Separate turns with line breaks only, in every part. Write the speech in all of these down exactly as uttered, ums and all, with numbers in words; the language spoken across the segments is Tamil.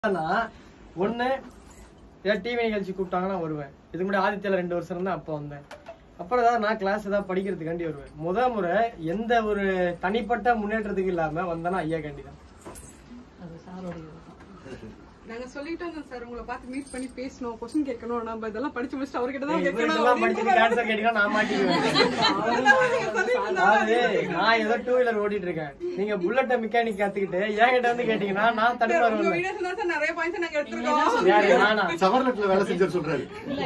ஒண்ணு டிவி நிகழ்ச்சி கூப்பிட்டாங்கன்னா வருவேன். இதுக்கு முன்னாடி ஆதித்யால ரெண்டு வருஷம் இருந்தா அப்ப வந்தேன். அப்புறம் தான் நான் கிளாஸ் ஏதாவது படிக்கிறதுக்காண்டி வருவேன். முத முறை எந்த ஒரு தனிப்பட்ட முன்னேற்றத்துக்கு இல்லாம வந்தேன்னா ஐயா காண்டி தான்.
நாங்க சொல்லிட்டோம் சார், உங்களை பார்த்து மீட் பண்ணி பேசணும், क्वेश्चन கேட்கணும், நம்ம இதெல்லாம் படிச்சு முடிச்சிட்டு அவர்கிட்ட தான் கேட்கணும்.
இதெல்லாம் படிச்சு ஆன்சர் கேட்டீங்கன்னா நான் மாட்டிக்குவேன். அதாவது நான் ஏதோ டூ வீலர் ஓட்டிட்டு இருக்கேன், நீங்க புல்லட்ட மெக்கானிக் கத்துக்கிட்டு என்கிட்ட வந்து கேட்டீங்கன்னா நான் தடுமாறுவேன்.
உங்க வீடியோஸ் தான் சார் நிறைய பாயிண்ட்ஸ் நாங்க எடுத்துறோம்.
யாரு நானா
சவர்லட்ல வேலை செஞ்சார் சொல்றாரு.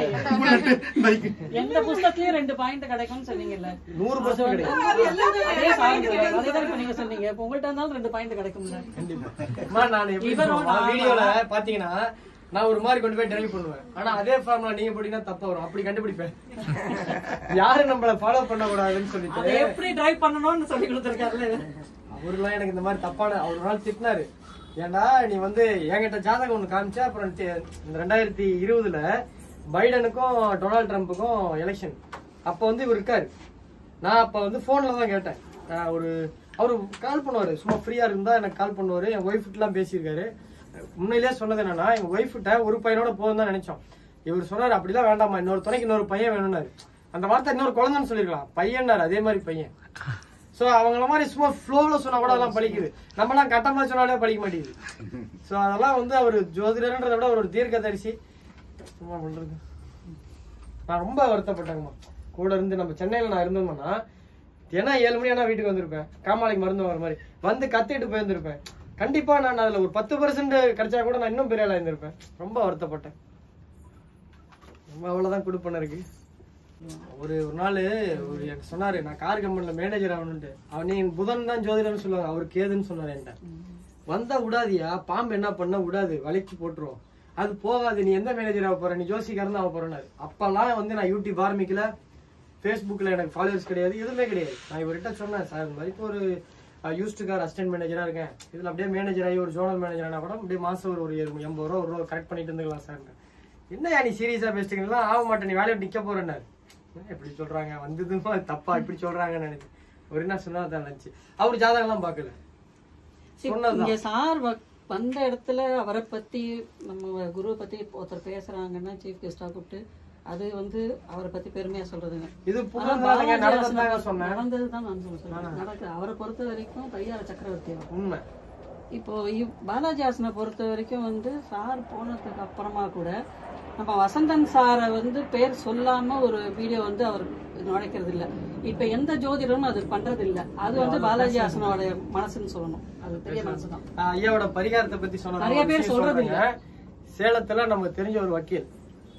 எந்த புத்தகத்திலயும் ரெண்டு பாயிண்ட் கிடைக்கும்னு சொன்னீங்கல்ல,
நூறு பர்சன்ட் கிடைக்கும்.
அதே சாயந்தரம் அதேதான் இப்ப நீங்க சொன்னீங்க. இப்ப உங்கள்ட்ட இருந்தாலும் ரெண்டு பாயிண்ட் கிடைக்கும்ல.
கண்டிப்பா நான் எப்படி சொல்றேன், வீடியோல பாத்தீங்கன்னா நான் ஒரு மாதிரி கொண்டு போய் டிரைவ் பண்ணுவேன். ஆனா அதே ஃபார்முலா நீங்க போட்டீங்கன்னா தப்பா வரும். அப்படி கண்டுபிடிப்பேன். யாரும் நம்மள ஃபாலோ பண்ண கூடாதுன்னு சொல்லிட்டு
எப்படி டிரைவ் பண்ணணும்னு சொல்லி கொடுத்திருக்காருல்ல.
அவருலாம் எனக்கு இந்த மாதிரி தப்பான அவர் ஒரு நாள் திட்டினாரு. ஏன்டா நீ வந்து என்கிட்ட ஜாதகம் ஒண்ணு காமிச்ச, அப்புறம் இந்த ரெண்டாயிரத்தி இருபதுல பைடனுக்கும் டொனால்டு ட்ரம்ப்புக்கும் எலெக்ஷன் அப்ப வந்து இவர் இருக்காரு. நான் அப்ப வந்து போன்ல தான் கேட்டேன். ஒரு அவரு கால் பண்ணுவாரு, சும்மா ஃப்ரீயா இருந்தா எனக்கு கால் பண்ணுவாரு. என் ஒய்ஃப் எல்லாம் பேசியிருக்காரு. உண்மையிலேயே சொன்னது என்னன்னா, எங்க ஒய்ஃப் கிட்ட ஒரு பையனோட போதும் தான் நினைச்சோம். இவர் சொன்னாரு அப்படிலாம் வேண்டாமா, இன்னொரு துணைக்கு இன்னொரு பையன் வேணும்னாரு. அந்த வார்த்தை இன்னொரு குழந்தைன்னு சொல்லிருக்கலாம், பையன்னாரு. அதே மாதிரி பையன். சோ அவங்கள மாதிரி சும்மா ஃப்ளோல சொன்னா கூட அதெல்லாம் பழிக்குது. நம்ம எல்லாம் கட்டமா சொன்னாலே பழிக்க மாட்டேங்குது. சோ அதெல்லாம் வந்து அவர் ஜோதிடர்ன்றத விட ஒரு தீர்க்க தரிசி. சும்மா பண்றது நான் ரொம்ப வருத்தப்பட்டேங்கம்மா. கூட இருந்து நம்ம சென்னையில நான் இருந்தோம்னா ஏன்னா ஏழு மணி ஆனா வீட்டுக்கு வந்திருப்பேன். காமாலைக்கு மருந்து வர மாதிரி வந்து கத்திட்டு போயிருந்திருப்பேன். கண்டிப்பா நான் அதுல ஒரு பத்து பெர்சென்ட் கிடைச்சா கூட நான் இன்னும் பெரிய ஆளா இருந்திருப்பேன். ரொம்ப வருத்தப்பட்டேன். ரொம்ப அவ்வளவுதான் குடுப்பன இருக்கு. ஒரு ஒரு நாள் ஒரு எனக்கு சொன்னாரு, நான் கார் கம்பெனில மேனேஜர் ஆகணும்ட்டு. அவனே புதன் தான் ஜோதிடம்னு சொல்லுவாங்க, அவருக்கு ஏதுன்னு சொன்னாரு என்கிட்ட. வந்தா விடாதியா, பாம்பு என்ன பண்ண விடாது, வலிச்சு போட்டுருவோம், அது போகாது, நீ எந்த மேனேஜர் ஆக போற, நீ ஜோசிக்காரன் ஆக போறேன்னாரு. அப்பெல்லாம் வந்து நான் யூடியூப் ஆரம்பிக்கல, பேஸ்புக்ல எனக்கு ஃபாலோவர்ஸ் கிடையாது, எதுவுமே கிடையாது. நான் இவர்கிட்ட சொன்னேன், சார் இந்த மாதிரி இப்போ ஒரு யூஸ்டு கார் அசிஸ்டன்ட் மேனேஜரா இருக்கேன், இதுல அப்படியே மேனேஜர் ஆகி ஒரு ஜோனல் மேனேஜர் ஆனா கூட அப்படியே மாசம் ஒரு ஒரு எண்பது ரூபா ஒரு ரூபா கரெக்ட் பண்ணிட்டு இருந்துக்கலாம் சார். என்ன நீ சீரியஸா பேசிட்டீங்களா, ஆக மாட்டேன், நீ வேலையை நிக்க போறேன்னாரு. எப்படி சொல்றாங்க, வந்ததுமா தப்பா இப்படி சொல்றாங்கன்னு நினைச்சு ஒரு என்ன சொன்னதான் நினைச்சு. அவரு ஜாதகம் எல்லாம் பாக்கல,
சொன்னது சார் வந்த இடத்துல அவரை பத்தி நம்ம குருவை பத்தி ஒருத்தர் பேசுறாங்கன்னா சீஃப் கெஸ்டா கூப்பிட்டு அது வந்து அவரை பத்தி பெருமையா சொல்றதுங்க.
இது
நடந்ததுதான் நான் சொல்றேன். நடக்குது. அவரை பொறுத்த வரைக்கும் தையார சக்கரவர்த்தி
உண்மை.
இப்போ பாலாஜி ஹாசனை பொறுத்த வரைக்கும் வந்து சார் போனதுக்கு அப்புறமா கூட நம்ம வசந்தன் சாரை வந்து பேர் சொல்லாம ஒரு வீடியோ வந்து அவர் நுழைக்கிறது இல்ல. இப்ப எந்த ஜோதிடரும் அது பண்றது இல்ல. அது வந்து பாலாஜி ஹாசனோட மனசுன்னு சொல்லணும். அது பெரிய மனசுதான்.
ஐயாவோட பரிகாரத்தை பத்தி சொன்ன
நிறைய பேர் சொல்றது இல்ல.
சேலத்துல நமக்கு தெரிஞ்ச ஒரு வக்கீல்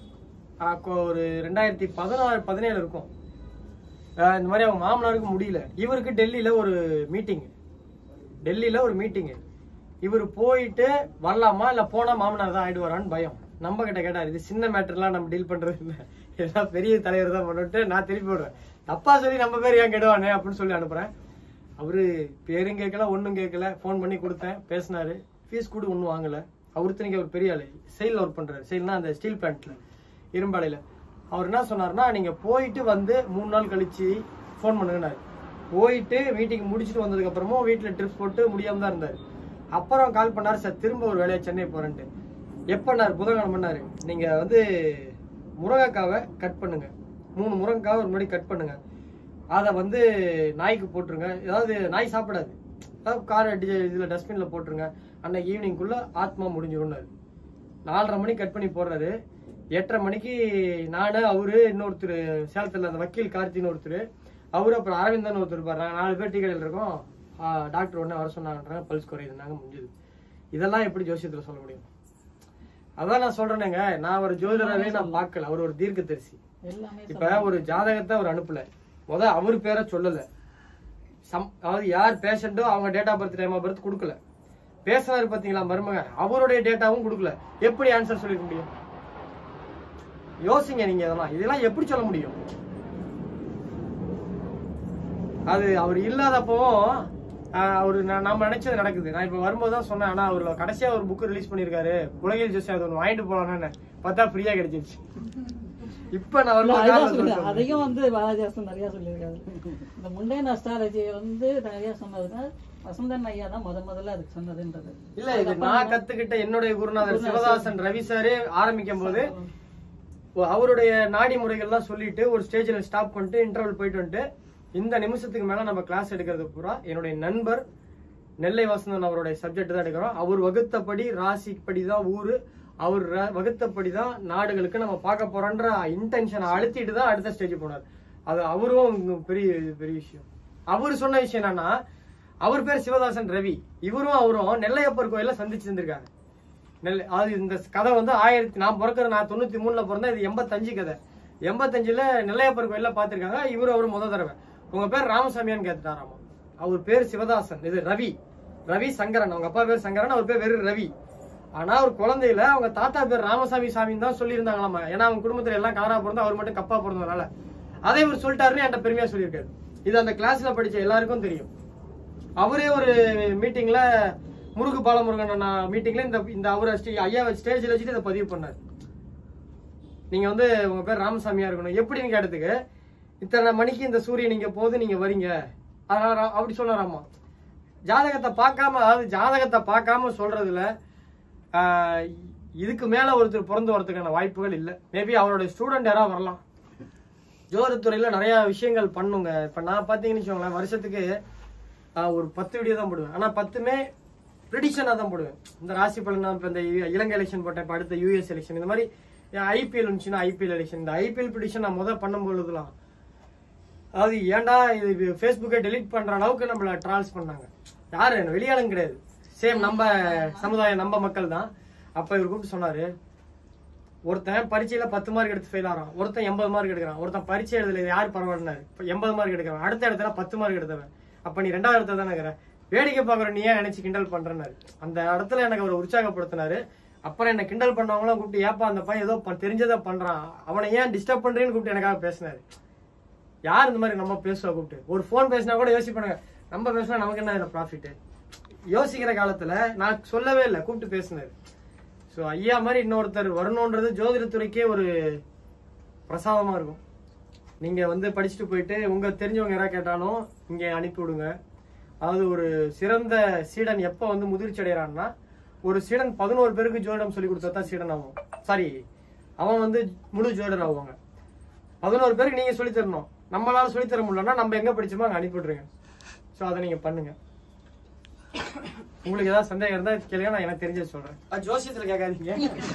ஒரு ரெண்டாயிரத்தி பதினாறு பதினேழு இருக்கும். இந்த மாதிரி அவங்க மாமனாருக்கு முடியல, இவருக்கு டெல்லியில ஒரு மீட்டிங் டெல்லியில ஒரு மீட்டிங் இவர் போயிட்டு வரலாமா இல்ல போனா மாமனார் தான் ஆயிடுவாரான்னு பயம். நம்ம கிட்ட கேட்டாரு, இது சின்ன மேட்டர்லாம் நம்ம டீல் பண்றது இல்ல, எல்லாம் பெரிய தலைவர் தான் பண்ணிட்டு நான் திருப்பி விடுறேன், தப்பா சொல்லி நம்ம பேர் ஏன் கெடுவானே அப்படின்னு சொல்லி அனுப்புறேன். அவரு பேரும் கேட்கல ஒன்னும் கேட்கல. போன் பண்ணி கொடுத்தேன், பேசினாரு. ஃபீஸ் கூட ஒன்னும் வாங்கல. அவருத்தனைக்கு அவர் பெரிய ஆளு, செயல் ஒர்க் பண்றாரு. செயல்னா அந்த ஸ்டீல் பிளான்ட்ல இரும்பாலையில. அவர் என்ன சொன்னாருன்னா, நீங்க போயிட்டு வந்து மூணு நாள் கழிச்சு போன் பண்ணுங்கன்னாரு. போயிட்டு மீட்டிங் முடிச்சுட்டு வந்ததுக்கு அப்புறமும் வீட்டுல ட்ரிப்ஸ் போட்டு முடியாம தான் இருந்தாரு. அப்புறம் கால் பண்ணாரு, சார் திரும்ப ஒரு வேலையை சென்னை போறேன்ட்டு. எப்பன்னாரு, புதன்கிழமை பண்ணாரு, நீங்க வந்து முருங்கைக்காவை கட் பண்ணுங்க, மூணு முருங்கைக்காவை ஒரு முன்னாடி கட் பண்ணுங்க, அதை வந்து நாய்க்கு போட்டுருங்க, ஏதாவது நாய் சாப்பிடாது, அதாவது கார் அடி இதுல டஸ்ட்பின்ல போட்டுருங்க, அன்னைக்கு ஈவினிங்குள்ள ஆத்மா முடிஞ்சிடும்னாரு. நாலரை மணிக்கு கட் பண்ணி போடுறாரு. எட்டரை மணிக்கு நானு அவரு இன்னொருத்தர் சேலத்துல அந்த வக்கீல் கார்த்தின்னு ஒருத்தர், அவரு அப்புறம் அரவிந்தன் ஒருத்தர் இருப்பாரு, நாங்க நாலு பேர் டீ கடையில் இருக்கோம். டாக்டர் உடனே வர சொன்னாங்க, பல்ஸ் குறையுதுனாங்க, முடிஞ்சது. இதெல்லாம் எப்படி ஜோசியத்துல சொல்ல முடியும்? அதான் நான் சொல்றேனுங்க, நான் ஒரு ஜோதிடராவே நான் பார்க்கல, அவர் ஒரு தீர்க்க தரிசி. இப்ப ஒரு ஜாதகத்தை அவர் அனுப்பல, முத அவர் பேரை சொல்லல, அதாவது யார் பேஷண்டோ அவங்க date of birth time of birth கொடுக்கல. பேசுறாரு பாத்தீங்களா மருமக, அவருடைய டேட்டாவும் கொடுக்கல. எப்படி ஆன்சர் சொல்லிக்க முடியும்? யோசிங்க நீங்க, இதெல்லாம் இதெல்லாம் எப்படி சொல்ல முடியும்? அது அவர் இல்லாதப்போ அவரு நம்ம நினைச்சது நடக்குது. நான் இப்ப வரும்போதுதான் சொன்னேன், ஆனா அவரு கடைசியா ஒரு புக் ரிலீஸ் பண்ணிருக்காரு, உலகில் ஜோசி, அது ஒண்ணு வாங்கிட்டு போலான்னு பார்த்தா ஃப்ரீயா கிடைச்சிருச்சு. இப்ப நான்
அதையும் வந்து பாலாஜி ஹாசன் நிறைய சொல்லியிருக்காரு. இந்த முண்டேன் அஸ்ட்ராலஜியை வந்து நிறைய சொன்னதுன்னா வசந்தன் ஐயா தான் முத முதல்ல அதுக்கு சொன்னதுன்றது
இல்ல. இது நான் கத்துக்கிட்ட என்னுடைய குருநாதர் சிவதாசன் ரவி சாரே ஆரம்பிக்கும் போது அவருடைய நாடி முறைகள்லாம் சொல்லிட்டு ஒரு ஸ்டேஜ்ல ஸ்டாப் பண்ணிட்டு இன்டர்வல் போயிட்டு வந்துட்டு இந்த நிமிஷத்துக்கு மேல நம்ம கிளாஸ் எடுக்கிறது பூரா என்னுடைய நண்பர் நெல்லை வசந்தன் அவருடைய சப்ஜெக்ட் தான் எடுக்கிறோம். அவர் வகுத்தபடி ராசிப்படி தான் ஊரு, அவர் வகுத்தபடி தான் நாடுகளுக்கு நம்ம பார்க்க போறோன்ற இன்டென்ஷனை அழுத்திட்டு தான் அடுத்த ஸ்டேஜ் போனார். அது அவரும் பெரிய பெரிய விஷயம். அவரு சொன்ன விஷயம் என்னன்னா, அவர் பேர் சிவதாசன் ரவி, இவரும் அவரும் நெல்லையப்பர் கோயில சந்திச்சு இருந்திருக்காங்க. நெல்லை அது இந்த கதை வந்து ஆயிரத்தி நான் பிறக்கிறது நான் தொண்ணூத்தி மூணுல பிறந்தேன். இது எண்பத்தஞ்சு கதை. எண்பத்தஞ்சுல நெல்லையப்பர் கோயில பாத்திருக்காங்க. இவரு அவரு முத தடவை உங்க பேர் ராமசாமியான்னு கேட்டுட்டாராமா. அவர் பேர் சிவதாசன், இது ரவி ரவி சங்கரன். அவங்க அப்பா பேர் சங்கரன், அவர் பேர் வெறும் ரவி. ஆனா ஒரு குழந்தையில அவங்க தாத்தா பேர் ராமசாமி சாமின்னு தான் சொல்லி இருந்தாங்களாமா. ஏன்னா அவங்க குடும்பத்துல எல்லாம் காரா பிறந்தா அவர் மட்டும் கப்பா பிறந்ததுனால அதே இவர் சொல்லிட்டாருன்னு என்கிட்ட பெருமையா சொல்லியிருக்காரு. இது அந்த கிளாஸ்ல படிச்ச எல்லாருக்கும் தெரியும். அவரே ஒரு மீட்டிங்ல முருகு பாலமுருகன் மீட்டிங்ல இந்த இந்த அவரை ஐயா ஸ்டேஜ்ல வச்சுட்டு இதை பதிவு பண்ணாரு. நீங்க வந்து உங்க பேர் ராமசாமியா இருக்கணும் எப்படின்னு கேட்டதுக்கு, இத்தனை மணிக்கு இந்த சூரியன் நீங்க போது நீங்க வரீங்க அதனால அப்படி சொன்னாராமா. ஜாதகத்தை பார்க்காம, அதாவது ஜாதகத்தை பார்க்காம சொல்றதுல இதுக்கு மேல ஒருத்தர் பிறந்து வரதுக்கான வாய்ப்புகள் இல்லை. மேபி அவருடைய ஸ்டூடெண்ட் யாராவது வரலாம். ஜோதிடத்துறையில நிறைய விஷயங்கள் பண்ணுங்க. இப்ப நான் பாத்தீங்கன்னு வச்சுக்கோங்களேன், வருஷத்துக்கு ஒரு பத்து வீடியோ தான் போடுவேன். ஆனா பத்துமே ப்ரிடிக்ஷனா தான் போடுவேன். இந்த ராசி பலன், இப்ப இந்த இலங்கை எலெக்ஷன் போட்டேன், இப்ப அடுத்த யூஎஸ் எலெக்ஷன், இந்த மாதிரி ஐபிஎல் இருந்துச்சுன்னா ஐபிஎல் எலெக்ஷன், இந்த ஐபிஎல் ப்ரிடிக்ஷன் நான் முதல் பண்ணும் பொழுதுலாம் அதாவது ஏன்டா இது ஃபேஸ்புக்கை டெலிட் பண்ற அளவுக்கு நம்மள ட்ரால்ஸ் பண்ணாங்க. யாரு வெளியாளும் கிடையாது, சேம் நம்ம சமுதாயம் நம்ம மக்கள் தான். அப்ப இவர் கூப்பிட்டு சொன்னாரு, ஒருத்தன் பரீட்சையில பத்து மார்க் எடுத்து ஃபெயில் ஆறான், ஒருத்தன் எண்பது மார்க் எடுக்கிறான், ஒருத்தன் பரீட்சை எழுதல யார் பரவாயில்லைனாரு எண்பது மார்க் எடுக்கிறான், அடுத்த இடத்துல பத்து மார்க் எடுத்தவன், அப்ப நீ ரெண்டாவது இடத்துல தானே இருக்கிற, வேடிக்கை பாக்குற நீ ஏன் நினைச்சு கிண்டல் பண்றேன்னாரு. அந்த இடத்துல எனக்கு அவர் உற்சாகப்படுத்தினாரு. அப்புறம் என்ன கிண்டல் பண்ணவங்களாம் கூப்பிட்டு, ஏப்பா அந்த பையன் ஏதோ தெரிஞ்சதை பண்றான், அவனை ஏன் டிஸ்டர்ப் பண்றேன்னு கூப்பிட்டு எனக்காக பேசினாரு. யார் இந்த மாதிரி நம்ம பேசுவா கூப்பிட்டு, ஒரு போன் பேசினா கூட யோசிப்பானுங்க, நம்ம பேசினா நமக்கு என்ன ப்ராஃபிட் யோசிக்கிற காலத்துல நான் சொல்லவே இல்லை, கூப்பிட்டு பேசினாரு. ஸோ ஐயா மாதிரி இன்னொருத்தர் வரணுன்றது ஜோதிடத்துறைக்கே ஒரு பிரசாதமா இருக்கும். நீங்க வந்து படிச்சுட்டு போயிட்டு உங்க தெரிஞ்சவங்க யாராவது கேட்டாலும் இங்க அனுப்பி விடுங்க. அதாவது ஒரு சிறந்த சீடன் எப்ப வந்து முதிர்ச்சி அடைகிறான்னா, ஒரு சீடன் பதினோரு பேருக்கு ஜோதிடம் சொல்லி கொடுத்தா தான் சீடன் ஆகும். சாரி, அவன் வந்து முழு ஜோதிடர் ஆகுவாங்க. பதினோரு பேருக்கு நீங்க சொல்லி தரணும். நம்மளால சொல்லி தர முடியலன்னா நம்ம எங்க படிச்சோமோ அங்க அனுப்பிவிடுறீங்க. ஸோ அதை நீங்க பண்ணுங்க. உங்களுக்கு ஏதாவது சந்தேகம் இருந்தா கேளுங்க, நான் எனக்கு தெரிஞ்சது சொல்றேன். ஜோசியத்துல கேட்காதீங்க.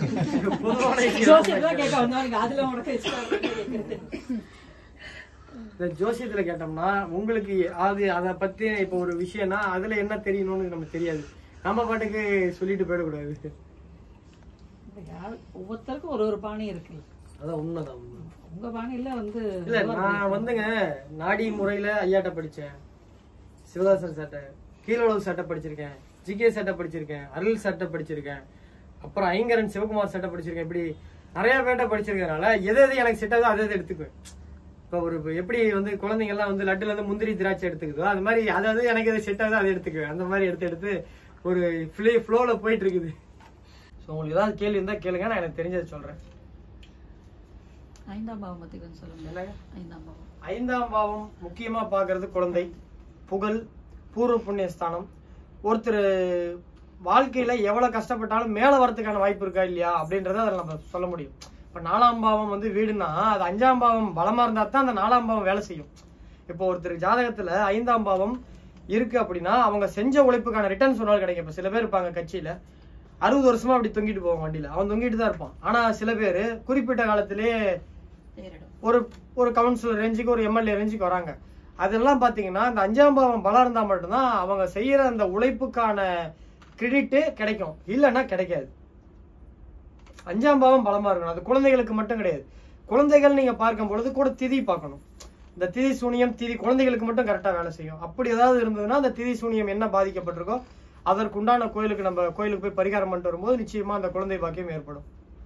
ஜோசியத்துல கேட்டோம்னா உங்களுக்கு அது அதை பத்தி இப்ப ஒரு விஷயம்னா அதுல என்ன தெரியணும்னு நமக்கு தெரியாது. நம்ம பாட்டுக்கு சொல்லிட்டு போயிடக்கூடாது.
ஒவ்வொருத்தருக்கும் ஒரு ஒரு பாணி இருக்கு.
அதான் உண்மைதான்.
உங்க பாணியில வந்து
இல்ல, நான் வந்துங்க நாடி முறையில ஐயாட்ட படிச்சேன், சிவதாசன் சட்டை, கீழளவு சட்டை படிச்சிருக்கேன், ஜிகே சட்டை படிச்சிருக்கேன், அருள் சட்டை படிச்சிருக்கேன், அப்புறம் ஐங்கரன் சிவகுமார் சட்டை படிச்சிருக்கேன். இப்படி நிறைய பேர்ட்ட படிச்சிருக்கனால எது எது எனக்கு செட் ஆகுதோ அதை எது எடுத்துக்குவேன். இப்ப ஒரு எப்படி வந்து குழந்தைங்க எல்லாம் வந்து லட்டுல இருந்து முந்திரி திராட்சை எடுத்துக்குதோ அது மாதிரி அதாவது எனக்கு எது செட் ஆகுதோ அதை எடுத்துக்குவேன். அந்த மாதிரி எடுத்து எடுத்து ஒரு ஃப்ளோல போயிட்டு இருக்குது. ஸோ உங்களுக்கு ஏதாவது கேள்வி இருந்தா கேளுங்க, நான் எனக்கு தெரிஞ்சதை சொல்றேன்.
ஐந்தாம் பாவம் பத்தி கொஞ்சம் சொல்லுங்க. ஐந்தாம் பாவம்
ஐந்தாம் பாவம் முக்கியமா பாக்குறது குழந்தை, புகழ், பூர்வ புண்ணிய ஸ்தானம். ஒருத்தர் வாழ்க்கையில எவ்வளவு கஷ்டப்பட்டாலும் மேல வரதுக்கான வாய்ப்பு இருக்கா இல்லையா அப்படின்றத அதில் நம்ம சொல்ல முடியும். இப்ப நாலாம் பாவம் வந்து வீடுனா அது அஞ்சாம் பாவம் பலமா இருந்தா தான் அந்த நாலாம் பாவம் வேலை செய்யும். இப்போ ஒருத்தர் ஜாதகத்துல ஐந்தாம் பாவம் இருக்கு அப்படின்னா அவங்க செஞ்ச உழைப்புக்கான ரிட்டர்ன்ஸ் ஒரு நாள் கிடைக்கும். இப்ப சில பேர் இருப்பாங்க கட்சியில அறுபது வருஷமா அப்படி தொங்கிட்டு போவாங்க வண்டியில, அவன் தொங்கிட்டு தான் இருப்பான். ஆனா சில பேர் குறிப்பிட்ட காலத்திலேயே ஒரு ஒரு கவுன்சிலர் ரேஞ்சுக்கு ஒரு எம்எல்ஏ ரேஞ்சுக்கு வராங்க. அதெல்லாம் பாத்தீங்கன்னா இந்த அஞ்சாம் பாவம் பலம் இருந்தா மட்டும்தான் அவங்க செய்யற அந்த உழைப்புக்கான கிரெடிட் கிடைக்கும், இல்லைன்னா கிடைக்காது. அஞ்சாம் பாவம் பலமா இருக்கணும். அது குழந்தைகளுக்கு மட்டும் கிடையாது. குழந்தைகள் நீங்க பார்க்கும் பொழுது கூட திதி பார்க்கணும். இந்த திதி சூனியம் திதி குழந்தைகளுக்கு மட்டும் கரெக்டா வேலை செய்யும். அப்படி ஏதாவது இருந்ததுன்னா அந்த திதி சூனியம் என்ன பாதிக்கப்பட்டிருக்கோ அதற்குண்டான கோயிலுக்கு நம்ம கோயிலுக்கு போய் பரிகாரம் பண்ணிட்டு வரும்போது நிச்சயமா அந்த குழந்தை பாக்கியம் ஏற்படும்.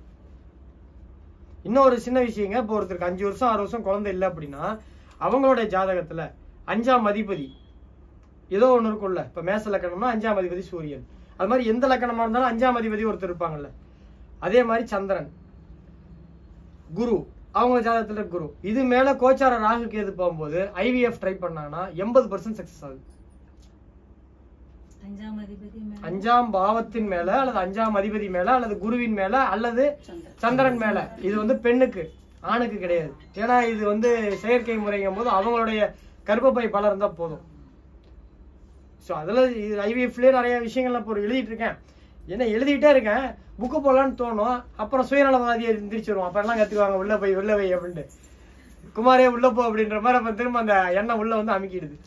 இன்னொரு சின்ன விஷயங்க, இப்போ ஒருத்தருக்கு அஞ்சு வருஷம் ஆறு வருஷம் குழந்தை இல்லை அப்படின்னா அவங்களுடைய ஜாதகத்துல அஞ்சாம் அதிபதி ஏதோ ஒண்ணு இருக்கும்ல. இப்ப மேச லக்கணம்னா அஞ்சாம் அதிபதி சூரியன், அது மாதிரி எந்த லக்கணமா இருந்தாலும் அஞ்சாம் அதிபதி ஒருத்தர் இருப்பாங்கல்ல. அதே மாதிரி சந்திரன், குரு, அவங்க ஜாதகத்துல குரு, இது மேல கோச்சார ராகுக்கு எது போகும்போது ஐவிஎஃப் ட்ரை பண்ணாங்கன்னா எண்பது பர்சன்ட் சக்சஸ் ஆகுது. அஞ்சாம் பாவத்தின் மேல அல்லது அஞ்சாம் அதிபதி மேல அல்லது குருவின் மேல அல்லது சந்திரன் மேல. இது வந்து பெண்ணுக்கு, ஆணுக்கு கிடையாது. ஏன்னா இது வந்து செயற்கை முறைங்கும் போது அவங்களுடைய கர்ப்பப்பை பலம் இருந்தா போதும். ஸோ அதுல ஐவிஎஃப்லயே நிறைய விஷயங்கள் இப்போ எழுதிட்டு இருக்கேன். என்ன எழுதிட்டே இருக்கேன், புக்கு போடலான்னு தோணும். அப்புறம் சுயநலவாதியை எந்திரிச்சிருவோம். அப்ப எல்லாம் கத்துக்குவாங்க உள்ள போய் உள்ள போய் அப்படின்ட்டு, குமாரே உள்ள போ அப்படின்ற மாதிரி. அப்ப திரும்ப அந்த எண்ணெய் உள்ள வந்து அமுக்கிடுது.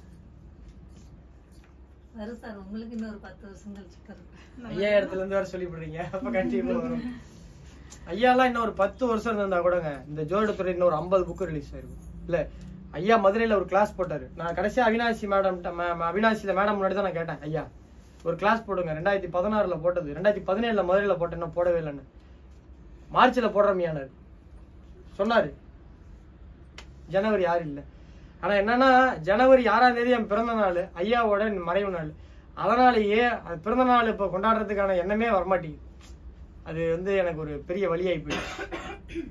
ஐயாயிரத்துல இருந்து வேற சொல்லி போடுறீங்க. அப்ப கண்டிப்பா வரும். ஐயா எல்லாம் இன்னும் ஒரு பத்து வருஷம் இருந்தா கூடங்க இந்த ஜோதிடத்துறை இன்னும் ஒரு ஐம்பது புக்கு ரிலீஸ் ஆயிருக்கும். இல்ல ஐயா மதுரையில ஒரு கிளாஸ் போட்டாரு. நான் கடைசியா அவினாசி மேடம் அவினாசியில மேடம் முன்னாடி தான் நான் கேட்டேன், ஐயா ஒரு கிளாஸ் போடுங்க. ரெண்டாயிரத்தி பதினாறுல போட்டது, ரெண்டாயிரத்தி பதினேழுல மதுரையில போட்டேன், போடவே இல்லைன்னு. மார்ச்ல போடுறமையானாரு சொன்னாரு. ஜனவரி ஆறு இல்ல. ஆனா என்னன்னா ஜனவரி ஆறாம் தேதி என் பிறந்த நாள், ஐயாவோட மறைவு நாள். அதனாலேயே பிறந்த நாள் இப்ப கொண்டாடுறதுக்கான எண்ணமே வரமாட்டேங்குது. அது வந்து எனக்கு ஒரு பெரிய வழியாகி போயிடுச்சு.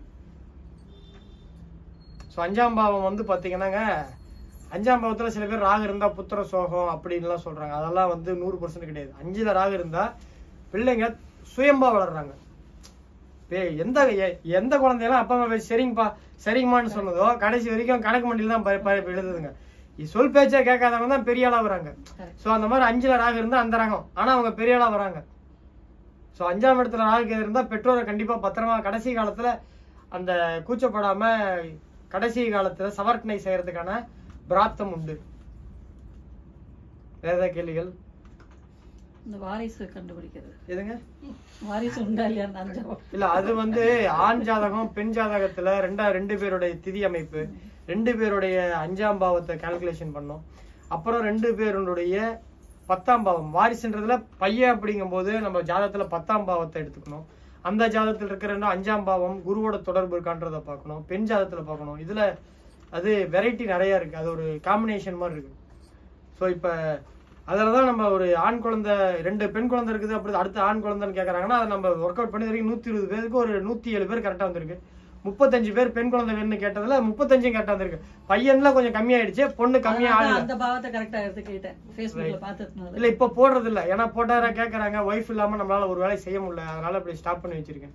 ஸோ அஞ்சாம் பாவம் வந்து பாத்தீங்கன்னாங்க, அஞ்சாம் பாவத்துல சில பேர் ராகு இருந்தா புத்திர சோகம் அப்படின்லாம் சொல்றாங்க. அதெல்லாம் வந்து நூறு பர்சன்ட் கிடையாது. அஞ்சுல ராகு இருந்தா பிள்ளைங்க சுயம்பா வளர்றாங்க. எந்த எந்த குழந்தையெல்லாம் அப்பா அம்மா சரிங்கப்பா சரிங்கம்மான்னு சொன்னதோ கடைசி வரைக்கும் கணக்கு மண்டியில் தான் எழுதுதுங்க. சொல் பேச்சா கேட்காதவங்க தான் பெரிய ஆளா வராங்க. ஸோ அந்த மாதிரி அஞ்சுல ராகு இருந்தா அந்த ரகம், ஆனா அவங்க பெரிய ஆளா வராங்க. ஸோ அஞ்சாம் இடத்துல ராகு இருந்தா பெற்றோரை கண்டிப்பா பத்திரமா கடைசி காலத்துல அந்த கூச்சப்படாம கடைசி காலத்துல சவர்த்தனை செய்யறதுக்கான பிராப்தம் உண்டு. வேற ஏதாவது கேள்விகள்?
இந்த வாரிசு கண்டுபிடிக்கிறது
எதுங்க?
வாரிசு உண்டா இல்லையா?
இல்ல அது வந்து ஆண் ஜாதகம் பெண் ஜாதகத்துல ரெண்டா ரெண்டு பேருடைய திதி அமைப்பு, ரெண்டு பேருடைய அஞ்சாம் பாவத்தை கால்குலேஷன் பண்ணோம். அப்புறம் ரெண்டு பேருடைய பத்தாம் பாவம் வாரிசுன்றதுல பையன் அப்படிங்கும் போது நம்ம ஜாதகத்துல பத்தாம் பாவத்தை எடுத்துக்கணும். அந்த ஜாதகத்துல இருக்கிற அஞ்சாம் பாவம் குருவோட தொடர்பு இருக்கான்றத பார்க்கணும். பெண் ஜாதகத்துல பார்க்கணும். இதுல அது வெரைட்டி நிறைய இருக்கு. அது ஒரு காம்பினேஷன் மாதிரி இருக்கு. ஸோ இப்ப அதுலதான் நம்ம ஒரு ஆண் குழந்தை ரெண்டு பெண் குழந்தை இருக்குது, அப்படி அடுத்த ஆண் குழந்தைன்னு கேட்கறாங்கன்னா அதை நம்ம ஒர்க் அவுட் பண்ணி வரைக்கும் நூத்தி இருபது பேருக்கு ஒரு நூத்தி ஏழு பேர் கரெக்டா வந்திருக்கு. முப்பத்தஞ்சு பேர் பெண் குழந்தை வேணும்னு கேட்டதுல முப்பத்தஞ்சும் கரெக்டா வந்திருக்கு. பையன்ல கொஞ்சம் கம்மியாயிடுச்சு, பொண்ணு கம்மியா ஆகல.
அந்த பாவத்தை கரெக்டா எடுத்து கேட்டேன் ஃபேஸ்புக்ல பார்த்ததுனால.
இல்ல இப்ப போடுறது இல்ல, ஏன்னா போட்டாரா கேட்கறாங்க, ஒய்ஃப் இல்லாம நம்மளால ஒரு வேலை செய்ய முடியல, அதனால இப்படி ஸ்டாப் பண்ணி வச்சிருக்கேன்.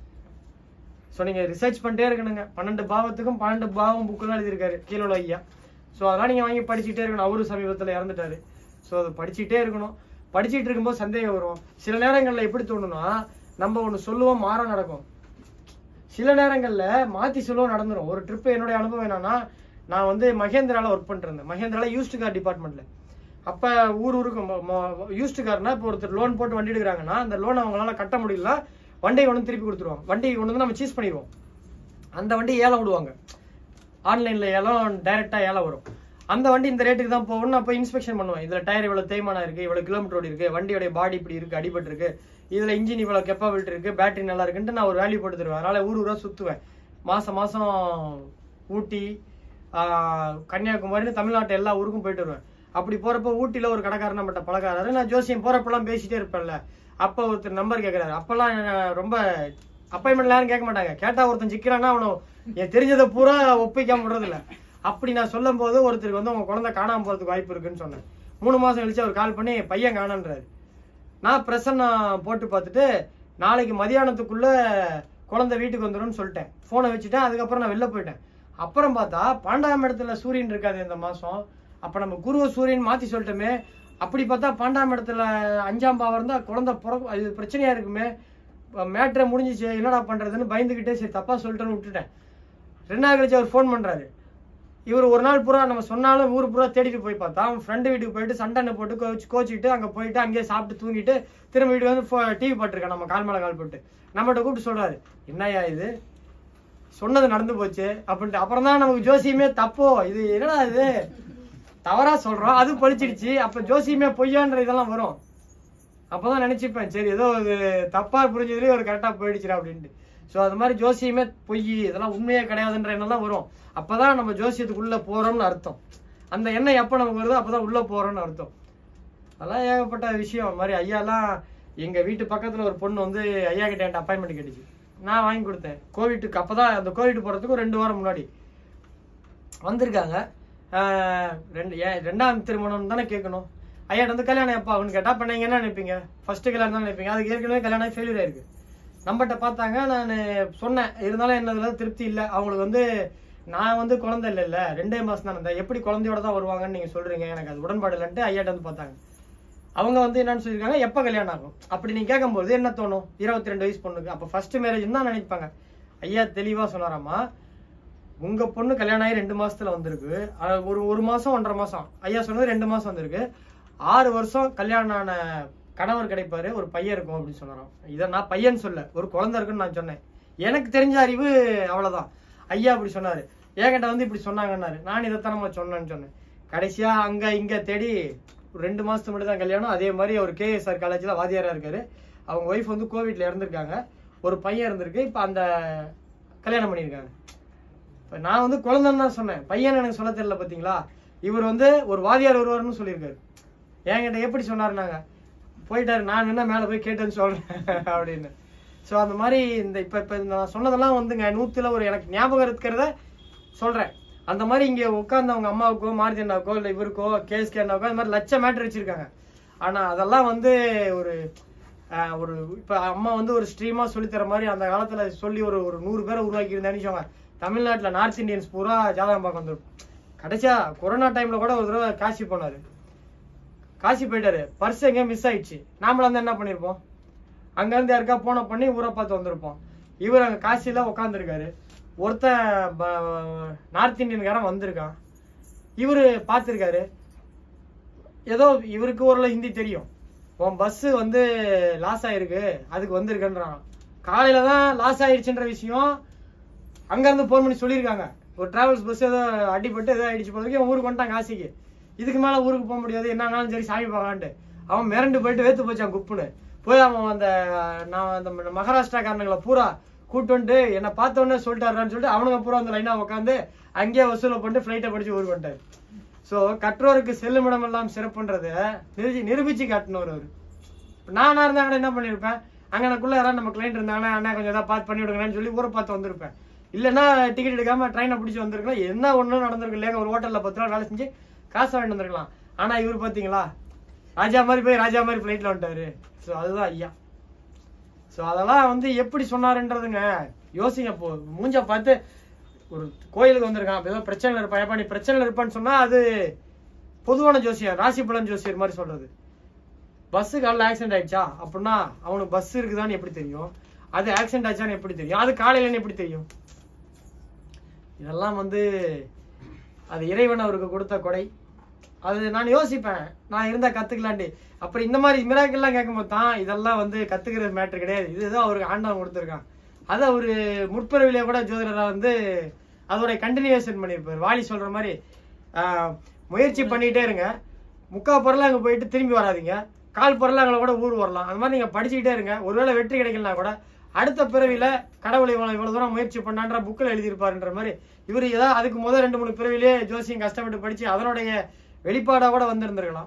ஸோ நீங்க ரிசர்ச் பண்ணிட்டே இருக்கணுங்க. பன்னெண்டு பாவத்துக்கும் பன்னெண்டு பாவம் புக்கெல்லாம் எழுதியிருக்காரு கீழே உள்ள ஐயா. ஸோ அதெல்லாம் நீங்க வாங்கி படிச்சுட்டே இருக்கணும். அவரு சமீபத்துல இறந்துட்டாரு. ஸோ அது படிச்சுட்டே இருக்கணும். படிச்சுட்டு இருக்கும்போது சந்தேகம் வரும். சில நேரங்கள்ல எப்படி தோணும்னா நம்ம ஒண்ணு சொல்லுவோம் மாற நடக்கும். சில நேரங்கள்ல மாத்தி சொல்லுவோம் நடந்துரும். ஒரு ட்ரிப் என்னுடைய அனுபவம் என்னன்னா, நான் வந்து மகேந்திரால ஒர்க் பண்ணிட்டு இருந்தேன். மகேந்திரால யூஸ்டு கார் டிபார்ட்மெண்ட்ல. அப்ப ஊர் ஊருக்கு யூஸ்டு கார்னா இப்போ ஒருத்தர் லோன் போட்டு வண்டி எடுக்கிறாங்கன்னா அந்த லோன் அவங்களால கட்ட முடியல, வண்டியை கொண்டு திருப்பி கொடுத்துருவாங்க. வண்டியை கொண்டு வந்து நம்ம சீஸ் பண்ணிடுவோம். அந்த வண்டி ஏலம் விடுவாங்க. ஆன்லைன்ல ஏலம் டைரக்டா ஏலம் வரும். அந்த வண்டி இந்த ரேட்டுக்கு தான் போகணும். அப்போ இன்ஸ்பெக்ஷன் பண்ணுவேன். இதுல டயர் இவ்வளவு தேய்மானம் இருக்கு, இவ்வளவு கிலோமீட்டர் ஓடி இருக்கு, வண்டியோட பாடி இப்படி இருக்கு, அடிபட்டு இருக்கு, இதுல இன்ஜின் இவ்வளவு கெப்பாபிலிட்டி இருக்கு, பேட்டரி நல்லா இருக்குன்ட்டு நான் ஒரு வேல்யூ போட்டு தருவேன். அதனால ஊர் ஊரா சுத்துவேன். மாசம் மாசம் ஊட்டி ஆஹ் கன்னியாகுமரின்னு தமிழ்நாட்டு எல்லா ஊருக்கும் போயிட்டு வருவேன். அப்படி போறப்ப ஊட்டியில ஒரு கடைக்காரன் நம்மகிட்ட பழக்காரரு. நான் ஜோசியம் போறப்பெல்லாம் பேசிட்டே இருப்பேன்ல. அப்ப ஒருத்தர் நம்பர் கேட்கிறாரு. அப்பெல்லாம் ரொம்ப அப்பாயின்மெண்ட் யாரும் கேட்க மாட்டாங்க. கேட்டா ஒருத்தன் சிக்கிறான்னா அவனை என் தெரிஞ்சதை பூரா ஒப்பிக்காம விடுறது இல்ல. அப்படி நான் சொல்லும் போது ஒருத்தருக்கு வந்து உங்க குழந்தை காணாம போறதுக்கு வாய்ப்பு இருக்குன்னு சொன்னேன். மூணு மாசம் கழிச்சு அவர் கால் பண்ணி பையன் காணன்றாரு. நான் பிரசன்னா போட்டு பார்த்துட்டு நாளைக்கு மதியானத்துக்குள்ள குழந்தை வீட்டுக்கு வந்துடும் சொல்லிட்டேன். போனை வச்சுட்டேன். அதுக்கப்புறம் நான் வெளில போயிட்டேன். அப்புறம் பார்த்தா பன்னெண்டாம் இடத்துல சூரியன் இருக்காது இந்த மாசம். அப்ப நம்ம குருவ சூரியன் மாத்தி சொல்லிட்டோமே. அப்படி பார்த்தா பன்னெண்டாம் இடத்துல அஞ்சாம் பாவம் இருந்தா குழந்தை பிற இது பிரச்சனையா இருக்குமே, மேட்ரை முடிஞ்சிச்சு, என்னடா பண்றதுன்னு பயந்துகிட்டே சரி தப்பா சொல்லிட்டேன்னு விட்டுட்டேன். ரெண்டு நாள் கழிச்சு அவர் போன் பண்றாரு. இவர் ஒரு நாள் பூரா நம்ம சொன்னாலும் ஊர் பூரா தேடிட்டு போய் பார்த்தா அவன் ஃப்ரெண்டு வீட்டுக்கு போயிட்டு சண்டை போட்டு கோச்சு கோச்சிட்டு அங்க போயிட்டு அங்கேயே சாப்பிட்டு தூங்கிட்டு திரும்ப வீட்டுக்கு வந்து டிவி பாட்டுருக்கான். நம்ம கால் மேல கால் போட்டு நம்மகிட்ட கூப்பிட்டு சொல்றாரு, என்னையா இது சொன்னது நடந்து போச்சு அப்படின்ட்டு. அப்புறம் தான் நமக்கு ஜோசியமே தப்போ, இது என்னடா இது தவறா சொல்றோம், அது பழிச்சிடுச்சு, அப்ப ஜோசியமே பொய்யான்ற இதெல்லாம் வரும். அப்பதான் நினைச்சுப்பேன் சரி ஏதோ இது தப்பா புரிஞ்சதுலயே ஒரு கரெக்டா போயிடுச்சுடா அப்படின்ட்டு. ஸோ அது மாதிரி ஜோசியமே பொய், இதெல்லாம் உண்மையே கிடையாதுன்ற எண்ணம் தான் வரும். அப்பதான் நம்ம ஜோசியத்துக்குள்ள போறோம்னு அர்த்தம். அந்த எண்ணம் எப்ப நமக்கு வருதோ அப்பதான் உள்ள போறோம்னு அர்த்தம். அதெல்லாம் ஏகப்பட்ட விஷயம். அது மாதிரி ஐயாலாம் எங்க வீட்டு பக்கத்துல ஒரு பொண்ணு வந்து ஐயா கிட்ட என்கிட்ட அப்பாயின்மெண்ட் கேட்டுச்சு. நான் வாங்கி கொடுத்தேன். கோவிட்டுக்கு அப்பதான் அந்த கோவிட் போறதுக்கு ஒரு ரெண்டு வாரம் முன்னாடி வந்திருக்காங்க. ரெண்டு ரெண்டாம் திருமணம் தானே கேட்கணும். ஐயா வந்து கல்யாணம் எப்பா அப்படின்னு கேட்டா அப்ப நீங்க என்ன நினைப்பீங்க? ஃபர்ஸ்ட் கல்யாணம் தான் நினைப்பீங்க. அதுக்கு ஏற்கனவே கல்யாணம் ஃபெயிலியர் ஆயிருக்கு. நம்மகிட்ட பார்த்தாங்க, நான் சொன்னேன், இருந்தாலும் என்னதுல திருப்தி இல்லை. அவங்களுக்கு வந்து நான் வந்து குழந்தை இல்லை இல்ல ரெண்டே மாசம் தான் இருந்தேன், எப்படி குழந்தையோட தான் வருவாங்கன்னு நீங்க சொல்றீங்க, எனக்கு அது உடன்பாடு இல்லைன்ட்டு ஐயாட்ட வந்து பார்த்தாங்க. அவங்க வந்து என்னன்னு சொல்லியிருக்காங்க, எப்ப கல்யாணம் ஆகும் அப்படி நீங்க கேட்கும்போது என்ன தோணும்? இருபத்தி ரெண்டு வயசு பொண்ணுக்கு அப்ப ஃபர்ஸ்ட் மேரேஜ் தான் நினைப்பாங்க. ஐயா தெளிவா சொன்னாராமா, உங்க பொண்ணு கல்யாணம் ஆகி ரெண்டு மாசத்துல வந்திருக்கு, ஒரு ஒரு மாசம் ஒன்றரை மாசம், ஐயா சொன்னது ரெண்டு மாசம் வந்திருக்கு, ஆறு வருஷம் கல்யாணம் ஆன கணவர் கிடைப்பாரு, ஒரு பையன் இருக்கும் அப்படின்னு சொன்னாராம். இதை நான் பையன் சொல்ல, ஒரு குழந்தை இருக்குன்னு நான் சொன்னேன். எனக்கு தெரிஞ்ச அறிவு அவ்வளவுதான். ஐயா அப்படி சொன்னாரு, என்கிட்ட வந்து இப்படி சொன்னாங்கன்னாரு. நான் இதைத்தான் நம்ம சொன்னேன்னு சொன்னேன். கடைசியா அங்க இங்க தேடி ஒரு ரெண்டு மாசத்துக்கு மட்டும் தான் கல்யாணம். அதே மாதிரி அவர் கேஎஸ்ஆர் காலேஜ்ல வாத்தியாரா இருக்காரு. அவங்க ஒய்ஃப் வந்து கோவிட்ல இறந்துருக்காங்க, ஒரு பையன் இருந்திருக்கு, இப்ப அந்த கல்யாணம் பண்ணியிருக்காங்க. இப்ப நான் வந்து குழந்தைன்னு தான் சொன்னேன், பையன் எனக்கு சொல்ல தெரியல. பாத்தீங்களா, இவர் வந்து ஒரு வாதியார் வருவாருன்னு சொல்லியிருக்காரு. என்கிட்ட எப்படி சொன்னாருனாங்க, போயிட்டாரு, நான் என்ன மேல போய் கேட்டேன்னு சொல்றேன் அப்படின்னு. ஸோ அந்த மாதிரி இந்த இப்ப இப்ப நான் சொன்னதெல்லாம் வந்துங்க நூத்துல ஒரு எனக்கு ஞாபகம் இருக்கிறத சொல்றேன். அந்த மாதிரி இங்க உட்கார்ந்து அவங்க அம்மாவுக்கோ மாருதி அண்ணாவுக்கோ இல்லை இவருக்கோ கேஎஸ்கே அண்ணாவுக்கோ அந்த மாதிரி லட்சம் மேட்டர் வச்சிருக்காங்க. ஆனா அதெல்லாம் வந்து ஒரு ஒரு இப்ப அம்மா வந்து ஒரு ஸ்ட்ரீமா சொல்லித்தர மாதிரி அந்த காலத்துல சொல்லி ஒரு ஒரு நூறு பேரை உருவாக்கி இருந்தேன்னு தமிழ்நாட்டுல நார்த் இந்தியன்ஸ் பூரா ஜாதகம் பார்க்க வந்துடும். கடைசியா கொரோனா டைம்ல கூட ஒரு தடவை காசி போனாரு, காசி போயிட்டாரு, பர்ஸ் எங்க மிஸ் ஆயிடுச்சு. நாமள வந்து என்ன பண்ணிருப்போம், அங்க இருந்து யாருக்கா போன பண்ணி ஊரை பார்த்து வந்திருப்போம். இவர் அங்க காசில உட்காந்துருக்காரு, ஒருத்தன் நார்த் இந்தியன்காரன் வந்திருக்கான், இவரு பார்த்திருக்காரு. ஏதோ இவருக்கு ஓரளவு ஹிந்தி தெரியும், உன் பஸ் வந்து லாஸ் ஆயிருக்கு அதுக்கு வந்திருக்கன்றான். காலையில தான் லாஸ் ஆயிடுச்சுன்ற விஷயம் அங்க இருந்து போன் பண்ணி சொல்லியிருக்காங்க. ஒரு டிராவல்ஸ் பஸ் ஏதோ அடிபட்டு ஏதோ ஆயிடுச்சு போறதுக்கு ஊருக்கு வந்துட்டான் காசிக்கு. இதுக்கு மேல ஊருக்கு போக முடியாது, என்னன்னாலும் சரி சாமி பார்க்கலான்ட்டு அவன் மிரண்டு போயிட்டு வேத்து போச்சான் குப்புன்னு. போய் அவன் அந்த நான் அந்த மகாராஷ்டிராக்காரனுங்களை பூரா கூட்டு வந்துட்டு என்னை பார்த்த உடனே சொல்லிட்டாருன்னு சொல்லிட்டு அவனுங்க பூரா அந்த லைனா உட்காந்து அங்கேயே வசூலை பண்ணிட்டு ஃபிளைட்டை படிச்சு ஊருக்கு வந்துட்டாரு. ஸோ கற்றோருக்கு செல்லுமிடம் எல்லாம் சிறப்புன்றத நிரூபி நிரூபிச்சு காட்டினவர் அவரு. நானா இருந்தாங்கன்னா என்ன பண்ணிருப்பேன், அங்கனக்குள்ள யாராவது நம்ம கிளைண்ட் இருந்தாங்கன்னா அண்ணா கொஞ்சம் ஏதாவது பார்த்து பண்ணி விடுங்கன்னு சொல்லி ஊரை பார்த்து வந்திருப்பேன். இல்லைன்னா டிக்கெட் எடுக்காம ட்ரெயினை பிடிச்சி வந்திருக்கலாம், என்ன ஒன்றும் நடந்திருக்கு இல்லையா, ஒரு ஹோட்டல்ல பத்து ரூபா வேலை செஞ்சு காசு வாங்கிட்டு வந்திருக்கலாம். ஆனா இவர் பாத்தீங்களா ராஜா மாதிரி போய் ராஜா மாதிரி பிளைட்ல வந்துட்டாரு. ஸோ அதுதான் ஐயா. ஸோ அதெல்லாம் வந்து எப்படி சொன்னாருன்றதுங்க யோசிங்க. போ மூஞ்ச பார்த்து ஒரு கோயிலுக்கு வந்திருக்கான், ஏதோ பிரச்சனை இருப்பான், எப்பா நீ பிரச்சனை இருப்பான்னு சொன்னா அது பொதுவான ஜோசியர், ராசி பலன் ஜோசியர் மாதிரி சொல்றது. பஸ்ஸு காலையில் ஆக்சிடென்ட் ஆயிடுச்சா அப்படின்னா அவனுக்கு பஸ் இருக்குதான்னு எப்படி தெரியும், அது ஆக்சிடென்ட் ஆச்சான்னு எப்படி தெரியும், அது காலையிலன்னு எப்படி தெரியும். இதெல்லாம் வந்து அது இறைவன் அவருக்கு கொடுத்த கொடை. அது நான் யோசிப்பேன், நான் இருந்தா கத்துக்கலாண்டி. அப்புறம் இந்த மாதிரி மிராக்கெல்லாம் கேட்கும்போது தான் இதெல்லாம் வந்து கத்துக்கிற மேட்டர் கிடையாது, இதுதான் அவருக்கு ஆண்டவன் கொடுத்துருக்கான். அதை ஒரு முற்பிறவிலே கூட ஜோதிடரா வந்து அதோட கண்டினியூஷன் பண்ணியிருப்பார். வாலி சொல்ற மாதிரி ஆஹ் முயற்சி பண்ணிட்டே இருங்க, முக்கா பொருளை அங்கே போயிட்டு திரும்பி வராதிங்க, கால் பொருளை அங்கே கூட ஊர் வரலாம். அந்த மாதிரி நீங்க படிச்சுக்கிட்டே இருங்க, ஒருவேளை வெற்றி கிடைக்கலனா கூட அடுத்த பிறவில கடவுளை இவ்வளவு இவ்வளவு தூரம் முயற்சி பண்ணான்ற புக்கில் எழுதியிருப்பாருன்ற மாதிரி இவரு ஏதாவது அதுக்கு முதல் ரெண்டு மூணு பிறவிலே ஜோசியம் கஷ்டப்பட்டு படிச்சு அதனுடைய வெளிப்பாடா கூட வந்திருந்திருக்கலாம்.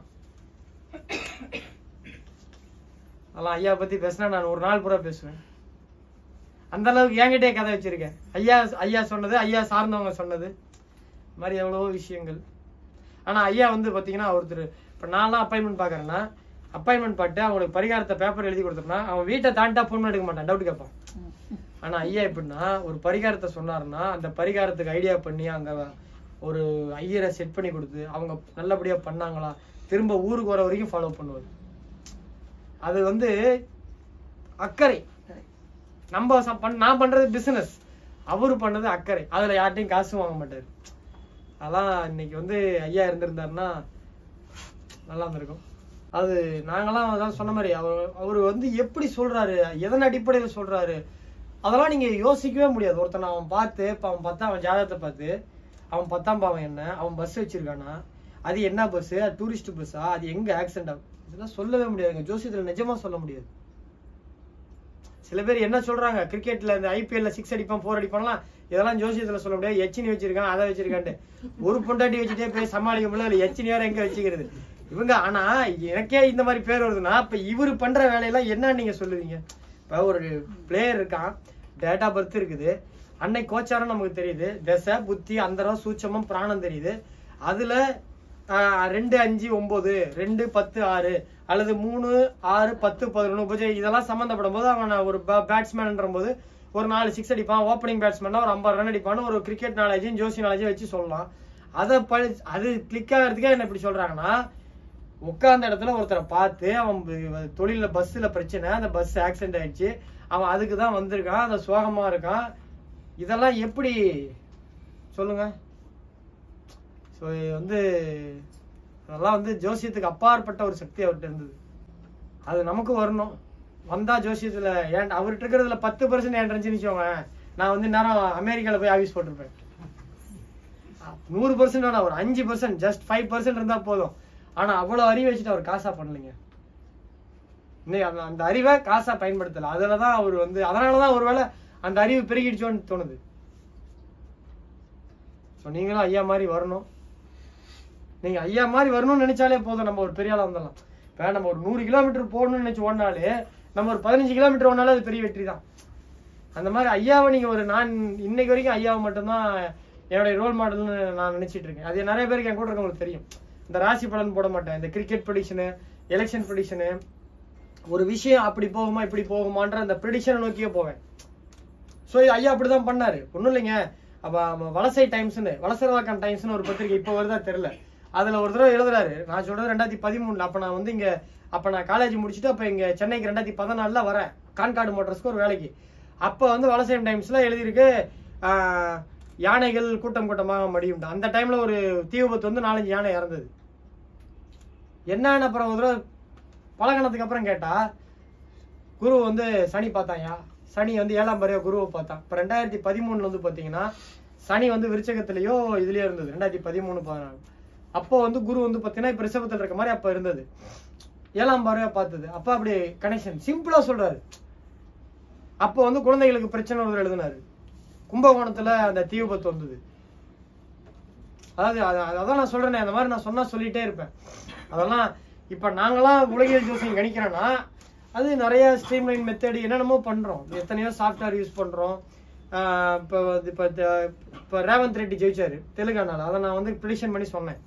அதெல்லாம் ஐயா பத்தி பேசினா நான் ஒரு நாள் பூரா பேசுவேன். அந்த அளவுக்கு என்கிட்டே கதை வச்சிருக்கேன். ஐயா ஐயா சொன்னது, ஐயா சார்ந்தவங்க சொன்னது, இந்த மாதிரி எவ்வளவோ விஷயங்கள். ஆனா ஐயா வந்து பாத்தீங்கன்னா ஒருத்தர் இப்ப நான்லாம் அப்பாயின்மெண்ட் பாக்குறேன்னா அப்பாயின்மெண்ட் பாட்டு அவங்களுக்கு பரிகாரத்தை பேப்பர் எழுதி கொடுத்தோம்னா அவன் வீட்டை தாண்டா போன் எடுக்க மாட்டான், டவுட் கேட்பான். ஆனா ஐயா எப்படின்னா ஒரு பரிகாரத்தை சொன்னாருன்னா அந்த பரிகாரத்துக்கு ஐடியா பண்ணி அங்க ஒரு ஐயரை செட் பண்ணி கொடுத்து அவங்க நல்லபடியா பண்ணாங்களா திரும்ப ஊருக்கு வர வரைக்கும் ஃபாலோ பண்ணுவாரு. அது வந்து அக்கறை. நம்ம நான் பண்றது பிசினஸ், அவரு பண்ணது அக்கறை. அதுல யார்ட்டையும் காசும் வாங்க மாட்டாரு. அதெல்லாம் இன்னைக்கு வந்து ஐயா இருந்திருந்தாருன்னா நல்லா இருந்திருக்கும். அது நாங்கெல்லாம் அதான் சொன்ன மாதிரி அவர் அவரு வந்து எப்படி சொல்றாரு, எதன் அடிப்படையில சொல்றாரு, அதெல்லாம் நீங்க யோசிக்கவே முடியாது. ஒருத்தனை அவன் பார்த்து இப்ப அவன் பார்த்தா அவன் ஜாதகத்தை பார்த்து அவன் பத்தாம் பாவம் என்ன, அவன் பஸ் வச்சிருக்கானா, அது என்ன பஸ், அது டூரிஸ்ட் பஸ்ஸா, அது எங்க ஆக்சிடென்ட் ஆகும், இதெல்லாம் சொல்லவே முடியாதுங்க. ஜோசியத்துல நிஜமா சொல்ல முடியாது. சில பேர் என்ன சொல்றாங்க, கிரிக்கெட்ல இந்த ஐபிஎல்ல சிக்ஸ் அடிப்பான் போர் அடிப்பான்லாம், இதெல்லாம் ஜோசியத்துல சொல்ல முடியாது. எச்சினி வச்சிருக்கான் அதை வச்சிருக்கான்ட்டு ஒரு பொண்டாட்டி வச்சுட்டே போய் சமாளிக்க முடியல, எச்சினி வேற எங்க வச்சுக்கிறது இவங்க. ஆனா எனக்கே இந்த மாதிரி பேர் வருதுன்னா இப்ப இவரு பண்ற வேலையெல்லாம் என்னன்னு நீங்க சொல்லுவீங்க. இப்ப ஒரு பிளேயர் இருக்கான், டேட் ஆஃப் பர்த் இருக்குது, அன்னைக்கு கோச்சாரம் நமக்கு தெரியுது, தசை புத்தி அந்தரம் சூட்சமம் பிராணம் தெரியுது, அதுல ரெண்டு அஞ்சு ஒன்பது ரெண்டு பத்து ஆறு அல்லது மூணு ஆறு பத்து பதினொன்று பூஜை இதெல்லாம் சம்மந்தப்படும் போது அவன் ஒரு பேட்ஸ்மேன்ற போது ஒரு நாலு சிக்ஸ் அடிப்பான், ஓப்பனிங் பேட்ஸ்மேனா ஒரு ஐம்பது ரன் அடிப்பான்னு ஒரு கிரிக்கெட் நாலேஜும் ஜோசி நாலேஜும் வச்சு சொல்லலாம். அதை படி அது கிளிக் ஆகிறதுக்கே என்ன இப்படி சொல்றாங்கன்னா, உட்கார்ந்த இடத்துல ஒருத்தரை பார்த்து அவன் தொழில பஸ்ல பிரச்சனை, அந்த பஸ் ஆக்சிடென்ட் ஆயிடுச்சு, அவன் அதுக்கு தான் வந்திருக்கான், அந்த சோகமா இருக்கான், இதெல்லாம் எப்படி சொல்லுங்க? ஸோ வந்து அதெல்லாம் வந்து ஜோசியத்துக்கு அப்பாற்பட்ட ஒரு சக்தி அவர்கிட்ட இருந்தது. அது நமக்கு வரணும். வந்தா ஜோசியத்துல ஏன் அவர்கிட்ட இருக்கிறதுல பத்து பர்சன்ட் ஏன் இருந்துச்சுன்னு நான் வந்து நேரம் அமெரிக்கால போய் ஆஃபீஸ் போட்டிருப்பேன். நூறு பர்சன்ட் வேணா, ஒரு அஞ்சு பர்சன்ட் ஜஸ்ட் ஃபைவ் பர்சன்ட் இருந்தா போதும். ஆனா அவ்வளவு அறிவை வச்சுட்டு அவர் காசா பண்ணலைங்க. இன்னைக்கு அந்த அறிவை காசா பயன்படுத்தல. அதுலதான் அவர் வந்து அதனாலதான் ஒருவேளை அந்த அறிவு பெருகிடுச்சோன்னு தோணுது. நீங்களும் ஐயா மாதிரி வரணும். நீங்க ஐயா மாதிரி வரணும்னு நினைச்சாலே போதும், நம்ம ஒரு பெரிய ஆளா வந்துடலாம். இப்ப நம்ம ஒரு நூறு கிலோமீட்டர் போகணும்னு நினைச்சு ஓடினாலே நம்ம ஒரு பதினஞ்சு கிலோமீட்டர் ஓடினாலே அது பெரிய வெற்றி தான். அந்த மாதிரி ஐயாவை நீங்க ஒரு நான் இன்னைக்கு வரைக்கும் ஐயாவை மட்டும்தான் என்னுடைய ரோல் மாடல்னு நான் நினைச்சிட்டு இருக்கேன். அது நிறைய பேருக்கு என் கூட இருக்கவங்களுக்கு தெரியும். இந்த ராசி பலன் போட மாட்டேன், இந்த கிரிக்கெட் ப்ரெடிக்ஷனு, எலெக்ஷன் ப்ரெடிக்ஷனு, ஒரு விஷயம் அப்படி போகுமா இப்படி போகுமான்ற அந்த ப்ரெடிக்ஷனை நோக்கியே போவேன். ஸோ ஐயா அப்படிதான் பண்ணாரு. ஒன்றும் இல்லைங்க. அப்ப வலசை டைம்ஸ்னு வலசரவாக்கம் டைம்ஸ்னு ஒரு பத்திரிகை இப்போ வருதா தெரியல, அதுல ஒரு தடவை எழுதுறாரு. நான் சொல்றது ரெண்டாயிரத்தி பதிமூணுல அப்ப நான் வந்து இங்க அப்ப நான் காலேஜ் முடிச்சுட்டு அப்ப இங்க சென்னைக்கு ரெண்டாயிரத்தி பதினாலுல வரேன் கான்கார்டு மோட்டர்ஸ்க்கு ஒரு வேலைக்கு. அப்ப வந்து வலசை டைம்ஸ்ல எழுதியிருக்கு ஆஹ் யானைகள் கூட்டம் கூட்டமாக மடியும். அந்த டைம்ல ஒரு தீ விபத்து வந்து நாலஞ்சு யானை இறந்தது. என்னன்னு அப்புறம் ஒரு தடவை பழகணத்துக்கு அப்புறம் கேட்டா குரு வந்து சனி பார்த்தாயா, சனி வந்து ஏழாம் பறையா குருவை பார்த்தான். இப்ப ரெண்டாயிரத்தி பதிமூணுல வந்து பாத்தீங்கன்னா சனி வந்து விருச்சகத்திலயோ இதுலயோ இருந்தது ரெண்டாயிரத்தி பதிமூணு பதினாலு. அப்போ வந்து குரு வந்து பாத்தீங்கன்னா இப்ப ரிஷபத்துல இருக்க மாதிரி அப்ப இருந்தது, ஏழாம் பறையா பார்த்தது. அப்ப அப்படி கனெக்ஷன் சிம்பிளா சொல்றாரு. அப்போ வந்து குழந்தைகளுக்கு பிரச்சனை ஒரு எழுதினாரு. கும்பகோணத்துல அந்த தீ விபத்து வந்தது. அதாவது அதான் நான் சொல்றேனே, அந்த மாதிரி நான் சொன்னா சொல்லிட்டே இருப்பேன். அதெல்லாம் இப்ப நாங்களாம் உலகியல் ஜோசியம் கணிக்கிறோம்னா அது நிறைய ஸ்ட்ரீம்லைன் மெத்தட் என்னென்னமோ பண்றோம், எத்தனையோ சாஃப்ட்வேர் யூஸ் பண்றோம். இப்போ இப்போ இப்போ ரேவந்த் ரெட்டி ஜெயிச்சாரு தெலுங்கானால, அதை நான் வந்து ப்ரிடிக்ஷன் பண்ணி சொன்னேன்.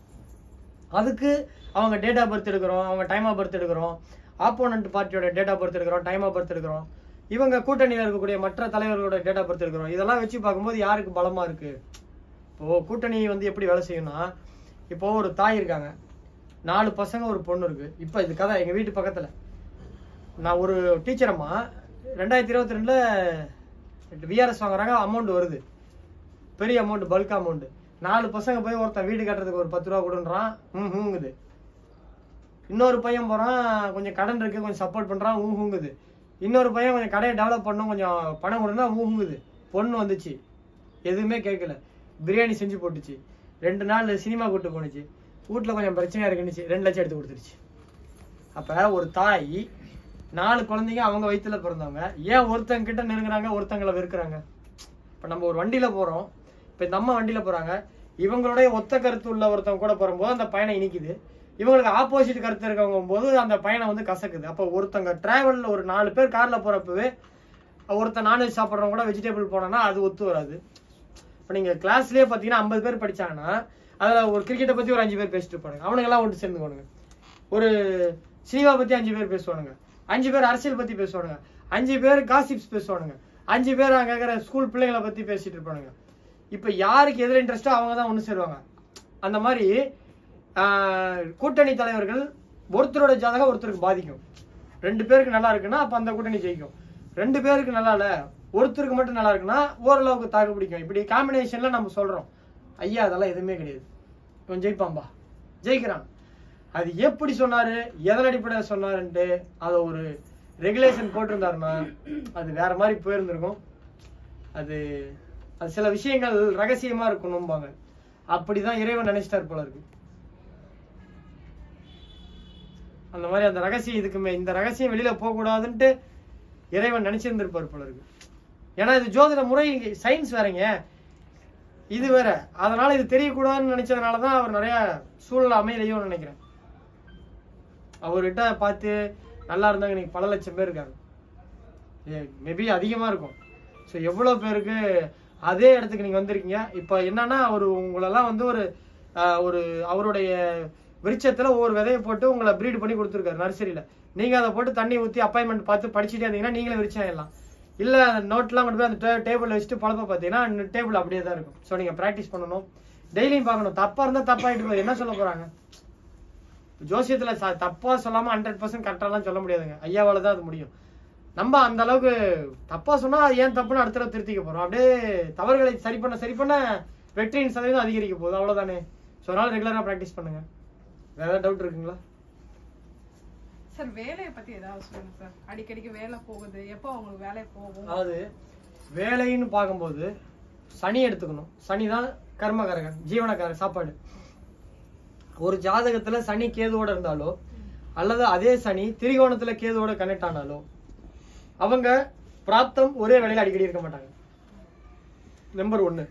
அதுக்கு அவங்க டேட் ஆஃப் பர்த் எடுக்கிறோம், அவங்க டைம் ஆஃப் பர்த் எடுக்கிறோம், ஆப்போனன்ட் பார்ட்டியோட டேட் ஆஃப் பர்த் எடுக்கிறோம், டைம் ஆஃப் பர்த் எடுக்கிறோம், இவங்க கூட்டணியில் இருக்கக்கூடிய மற்ற தலைவர்களோட டேட் ஆஃப் பர்த் எடுக்கிறோம். இதெல்லாம் வச்சு பார்க்கும்போது யாருக்கு பலமா இருக்கு? இப்போ கூட்டணி வந்து எப்படி வேலை செய்யணும்னா, இப்போ ஒரு தாய் இருக்காங்க, நாலு பசங்க ஒரு பொண்ணு இருக்கு. இப்போ இது கதை எங்க வீட்டு பக்கத்துல நான் ஒரு டீச்சர் அம்மா ரெண்டாயிரத்தி இருபத்தி ரெண்டுல விஆர்எஸ் வாங்குறாங்க, அமௌண்ட் வருது, பெரிய அமௌண்ட், பல்க் அமௌண்ட். நாலு பசங்க போய் ஒருத்தன் வீடு கட்டுறதுக்கு ஒரு பத்து ரூபா கொடுன்றான், ஊங்குது. இன்னொரு பையன் போறான், கொஞ்சம் கடன் இருக்கு கொஞ்சம் சப்போர்ட் பண்றான், ஊங்குது. இன்னொரு பையன் கொஞ்சம் கடையை டெவலப் பண்ணும், கொஞ்சம் பணம் கொடுனா ஊங்குது. பொண்ணு வந்துச்சு, எதுவுமே கேட்கல, பிரியாணி செஞ்சு போட்டுச்சு, ரெண்டு நாள் சினிமா கூட்டு போனுச்சு, வீட்டுல கொஞ்சம் பிரச்சனையா இருக்குன்னுச்சு, ரெண்டு லட்சம் எடுத்து கொடுத்துருச்சு. அப்ப ஒரு தாய் நாலு குழந்தைங்க அவங்க வயிற்றுல பிறந்தவங்க, ஏன் ஒருத்தங்க கிட்ட நெருங்குறாங்க, ஒருத்தங்களை வெறுக்கிறாங்க? இப்ப நம்ம ஒரு வண்டியில போறோம், இப்ப இந்த அம்மா வண்டியில போறாங்க, இவங்களுடைய ஒத்த கருத்து உள்ள ஒருத்தவங்க கூட போகும்போது அந்த பயணம் இனிக்குது, இவங்களுக்கு ஆப்போசிட் கருத்து இருக்கவங்க போது அந்த பயணம் வந்து கசக்குது. அப்போ ஒருத்தங்க டிராவல்ல ஒரு நாலு பேர் கார்ல போறப்பவே ஒருத்தன் நான்வெஜ் சாப்பிட்றவங்க கூட வெஜிடபிள் போனா அது ஒத்து வராது. இப்ப நீங்க கிளாஸ்லயே பாத்தீங்கன்னா ஐம்பது பேர் படிச்சாங்கன்னா அதுல ஒரு கிரிக்கெட்டை பத்தி ஒரு அஞ்சு பேர் பேசிட்டு இருப்பானுங்க, அவனுங்க எல்லாம் ஒன்று சேர்ந்துக்கணுங்க. ஒரு சினிமா பத்தி அஞ்சு பேர் பேசுவானுங்க, அஞ்சு பேர் அரசியல் பத்தி பேசுவானுங்க, அஞ்சு பேர் காசிப்ஸ் பேசுவானுங்க, அஞ்சு பேர் அங்க இருக்கிற ஸ்கூல் பிள்ளைங்களை பத்தி பேசிட்டு இருப்பானுங்க. இப்ப யாருக்கு எதிர இன்ட்ரெஸ்டோ அவங்க தான் ஒண்ணு சேருவாங்க. அந்த மாதிரி ஆஹ் கூட்டணி தலைவர்கள் ஒருத்தரோட ஜாதகம் ஒருத்தருக்கு பாதிக்கும். ரெண்டு பேருக்கு நல்லா இருக்குன்னா அப்ப அந்த கூட்டணி ஜெயிக்கும். ரெண்டு பேருக்கு நல்லா இல்ல, ஒருத்தருக்கு மட்டும் நல்லா இருக்குன்னா ஓரளவுக்கு தாக்கு பிடிக்கும். இப்படி காம்பினேஷன்ல நம்ம சொல்றோம். ஐயா அதெல்லாம் எதுவுமே கிடையாது, இவன் ஜெயிப்பான்பா, ஜெயிக்கிறான். அது எப்படி சொன்னாரு, எதன் அடிப்படையில் சொன்னாருன்ட்டு அதை ஒரு ரெகுலேஷன் போட்டிருந்தாருன்னா அது வேற மாதிரி போயிருந்திருக்கும். அது அது சில விஷயங்கள் ரகசியமா இருக்கணும்பாங்க, அப்படிதான் இறைவன் நினைச்சிட்டார் போல இருக்கு. அந்த மாதிரி அந்த ரகசியம் இதுக்குமே இந்த ரகசியம் வெளியில போக கூடாதுன்ட்டு இறைவன் நினைச்சிருந்திருப்பார் போல இருக்கு. ஏன்னா இது ஜோதிட முறை, சயின்ஸ் வேறங்க, இது வேற. அதனால இது தெரியக்கூடாதுன்னு நினைச்சதுனாலதான் அவர் நிறைய சூழல் அமையலையும் நினைக்கிறேன். அவர்கிட்ட பார்த்து நல்லா இருந்தாங்க இன்னைக்கு பல லட்சம் பேர் இருக்காங்க, மேபி அதிகமா இருக்கும். ஸோ எவ்வளவு பேருக்கு அதே இடத்துக்கு நீங்க வந்திருக்கீங்க. இப்ப என்னன்னா அவர் உங்களெல்லாம் வந்து ஒரு ஒரு அவருடைய விருட்சத்துல ஒவ்வொரு விதையை போட்டு உங்களை பிரீட் பண்ணி கொடுத்துருக்காரு நர்சரியில. நீங்க அதை போட்டு தண்ணி ஊற்றி அப்பாயின்மெண்ட் பார்த்து படிச்சுட்டே இருந்தீங்கன்னா நீங்களே விரிச்சம் எல்லாம். இல்ல நோட்லாம் கொண்டு போய் அந்த டேபிள்ல வச்சுட்டு பழப்ப பார்த்தீங்கன்னா டேபிள் அப்படியே தான் இருக்கும். ஸோ நீங்க ப்ராக்டிஸ் பண்ணணும், டெய்லியும் பார்க்கணும். தப்பா இருந்தா தப்பாயிட்டு போய் என்ன சொல்ல போறாங்க? ஜோசியத்துல தப்பா சொல்லாம ஹண்ட்ரட் பர்சன்ட் கரெக்டாலாம் சொல்ல முடியாதுங்க. ஐயாவால தான் அது முடியும். நம்ம அந்த அளவுக்கு தப்பா சொன்னா ஏன் தப்புன்னு அடுத்த தடவை திருத்திக்க போறோம். அப்படியே தவறுகளை சரி பண்ண சரி பண்ண வெற்றியின் சதவீதம் அதிகரிக்க போகுது, அவ்வளவுதானே. ஸோ அதனால ரெகுலரா ப்ராக்டிஸ் பண்ணுங்க. வேற ஏதாவது டவுட் இருக்குங்களா
சார்? வேலையை பத்தி ஏதாவது சொல்லுங்க சார். அடிக்கடிக்கு வேலை போகுது, எப்போ உங்களுக்கு வேலை போகும்?
அதாவது வேலைன்னு பார்க்கும்போது சனி எடுத்துக்கணும். சனி தான் கர்மகாரகன், ஜீவனக்காரன், சாப்பாடு. ஒரு ஜாதகத்துல சனி கேதுவோட இருந்தாலோ அல்லது அதே சனி திரிகோணத்துல கேதுவோட கனெக்ட் ஆனாலோ அவங்க பிராப்தம் ஒரே வேலையில அடிக்கடி இருக்க மாட்டாங்க. நம்பர் ஒன்னு.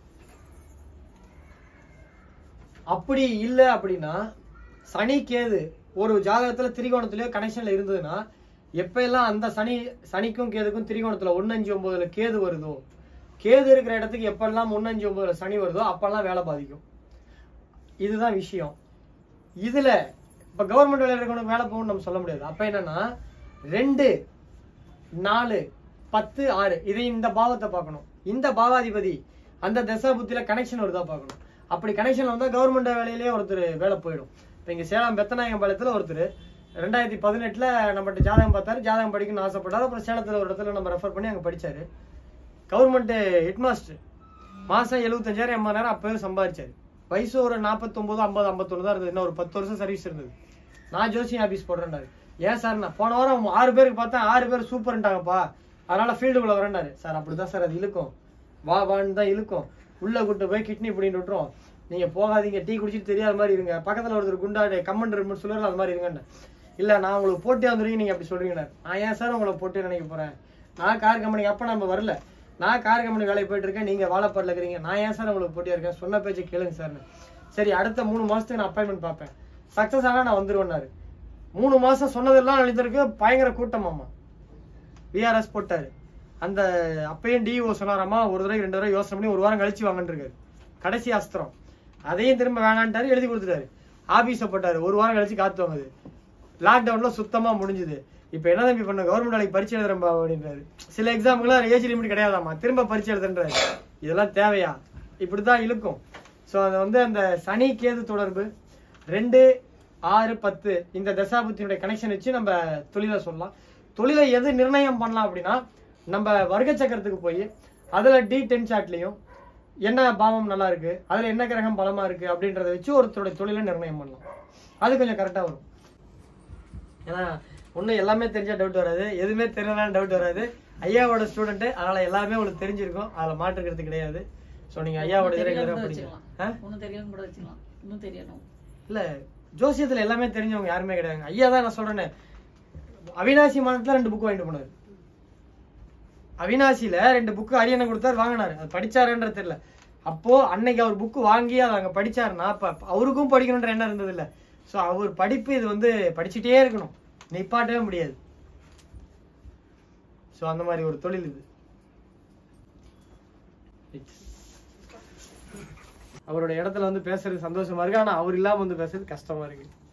அப்படி இல்லை அப்படின்னா சனி கேது ஒரு ஜாதகத்துல திரிகோணத்திலேயோ கனெக்ஷன்ல இருந்ததுன்னா எப்ப எல்லாம் அந்த சனி சனிக்கும் கேதுக்கும் திரிகோணத்துல ஒன்னு அஞ்சு ஒன்பதுல கேது வருதோ, கேது இருக்கிற இடத்துக்கு எப்பெல்லாம் ஒன்னு அஞ்சு ஒன்பதுல சனி வருதோ அப்பெல்லாம் வேலை பாதிக்கும். இதுதான் விஷயம். இதுல இப்ப கவர்மெண்ட் வேலை இருக்கவனுக்கு வேலை போகணும்னு நம்ம சொல்ல முடியாது. அப்ப என்னன்னா ரெண்டு நாலு பத்து ஆறு இதை இந்த பாவத்தை பார்க்கணும். இந்த பாவாதிபதி அந்த தசா புத்தியில கனெக்ஷன் வருதா பார்க்கணும். அப்படி கனெக்ஷன் வந்தா கவர்மெண்ட் வேலையிலேயே ஒருத்தர் வேலை போயிடும். இப்ப இங்க சேலம் பெத்தநாயகம் பாளையத்துல ஒருத்தர் ரெண்டாயிரத்தி பதினெட்டுல நம்மகிட்ட ஜாதகம் பார்த்தாரு, ஜாதகம் படிக்கணும்னு ஆசைப்பட்டாரு. அப்புறம் சேலத்துல ஒரு இடத்துல நம்ம ரெஃபர் பண்ணி அங்க படிச்சாரு. கவர்மெண்ட் ஹெட்மாஸ்டர் மாசம் எழுபத்தஞ்சாயிரம் எண்பதாயிரம் அப்பவே சம்பாதிச்சாரு. வயசு ஒரு நாற்பத்தி ஒன்பது ஐம்பது ஐம்பத்தொன்னு தான் இருந்தது. இன்னும் ஒரு பத்து வருஷம் சர்வீஸ் இருந்தது. நான் ஜோசியம் ஆபீஸ் போடுறேன்டாரு. ஏன் சார் நான் போன வாரம் ஆறு பேருக்கு பார்த்தா ஆறு பேர் சூப்பர்ன்ட்டாங்கப்பா, அதனால ஃபீல்டுக்குள்ள வரேன்டாரு. சார் அப்படிதான் சார் அது இழுக்கும், வா வான்னு தான் இழுக்கும், உள்ள கூட்டு போய் கிட்னி இப்படின்னு விட்டுரும், நீங்க போகாதீங்க, டீ குடிச்சிட்டு தெரியாத மாதிரி இருங்க, பக்கத்துல ஒருத்தர் குண்டாடு கமெண்ட் சொல்லுவாரு அது மாதிரி இருங்கன்னு. இல்ல நான் உங்களுக்கு போட்டியா வந்துருக்கீங்க, நீங்க அப்படி சொல்றீங்க. நான் ஏன் சார் உங்களை போட்டி நினைக்க போறேன்? நான் கார் கம்பெனிக்கு அப்ப நம்ம வரல, நான் கார் கம்பெனி வேலைக்கு போயிட்டு இருக்கேன், நீங்க வாழைப்பாடுல இருக்கிறீங்க, நான் ஏன் சார் உங்களுக்கு போட்டியா இருக்கேன்? சொன்ன பேச்சு கேளுங்க சார்னு. சரி அடுத்த மூணு மாசத்துக்கு நான் அப்பாயின்மெண்ட் பார்ப்பேன், சக்சஸ் ஆனா நான் வந்துருவேன்னாரு. மூணு மாசம் சொன்னதெல்லாம் அழிந்திருக்கு, பயங்கர கூட்டமாமா. விஆர்எஸ் போட்டாரு. அந்த அப்பையும் டிஓ சொன்னாராமா ஒரு தடவை ரெண்டு தடவை யோசனை பண்ணி ஒரு வாரம் கழிச்சு வாங்கன்னு இருக்காரு. கடைசி அஸ்திரம் அதையும் திரும்ப வேணான்ட்டாரு, எழுதி கொடுத்துட்டாரு. ஆபீஸ போட்டாரு, ஒரு வாரம் கழிச்சு காத்து வாங்குது. லாக்டவுன்ல சுத்தமா முடிஞ்சுது. இப்ப என்ன தம்பி பண்ண, கவர்மெண்ட் வேலைக்கு பரிச்சை எழுதுறா அப்படின்றாரு. சில எக்ஸாமுக்குலாம் ஏஜ் லிமிட் கிடையாதாமா, திரும்ப பரிச்சை எழுதுன்றாரு. இதெல்லாம் தேவையா? இப்படிதான் இழுக்கும். சோ அது வந்து அந்த சனி கேது தொடர்பு ரெண்டு ஆறு பத்து இந்த தசாபுத்தினுடைய கனெக்ஷன் வச்சு நம்ம தொழிலை சொல்லலாம். தொழிலை எது நிர்ணயம் பண்ணலாம் அப்படின்னா நம்ம வர்க்க சக்கரத்துக்கு போய் அதுல டி டென் சாட்லயும் என்ன பாவம் நல்லா இருக்கு, அதுல என்ன கிரகம் பலமா இருக்கு அப்படின்றத வச்சு ஒருத்தருடைய தொழிலை நிர்ணயம் பண்ணலாம். அது கொஞ்சம் கரெக்டா வரும். ஏன்னா ஒன்னும் எல்லாமே தெரிஞ்சா டவுட் வராது, எதுவுமே தெரியலாம் டவுட் வராது. ஐயாவோட ஸ்டூடெண்ட், அதனால எல்லாருமே உங்களுக்கு தெரிஞ்சிருக்கும், அதுல மாற்றுக்கிறது கிடையாது. சோ நீங்க ஐயாவோட இல்ல ஜோசியத்துல எல்லாமே தெரிஞ்சவங்க யாருமே கிடையாது. ஐயா தான் நான் சொல்றேன்னு அவினாசி மாநிலத்துல ரெண்டு புக் வாங்கிட்டு போனாரு. அவினாசியில ரெண்டு புக்கு அரியணை கொடுத்தாரு, வாங்கினாரு. அது படிச்சாருன்ற தெரியல. அப்போ அன்னைக்கு அவர் புக்கு வாங்கி அதை அங்க படிச்சாருன்னா அப்ப அவருக்கும் படிக்கணும்ன்ற எண்ணம் இருந்தது இல்ல. சோ அவர் படிப்பு இது வந்து படிச்சுட்டே இருக்கணும், நிப்பாட்டவே முடியாது. சோ அந்த மாதிரி ஒரு தொழில் இது. அவரோட இடத்துல வந்து பேசுறது சந்தோஷமா இருக்கு, ஆனா அவர் இல்லாம வந்து பேசுறது கஷ்டமா இருக்கு.